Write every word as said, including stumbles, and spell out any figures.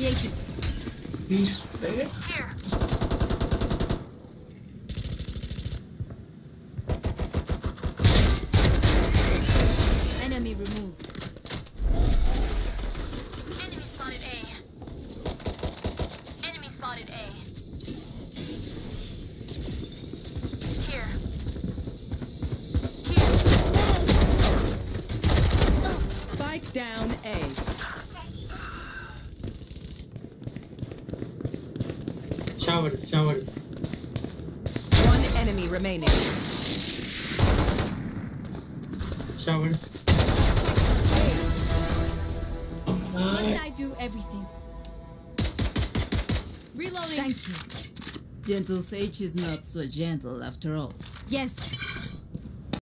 initiated. Please, eh? Here. Enemy removed. Enemy spotted A. Enemy spotted A. Here. Here. Spike down A. Showers, showers. One enemy remaining. Showers. Must I do everything? Reloading. Thank you. Gentle Sage is not so gentle after all. Yes.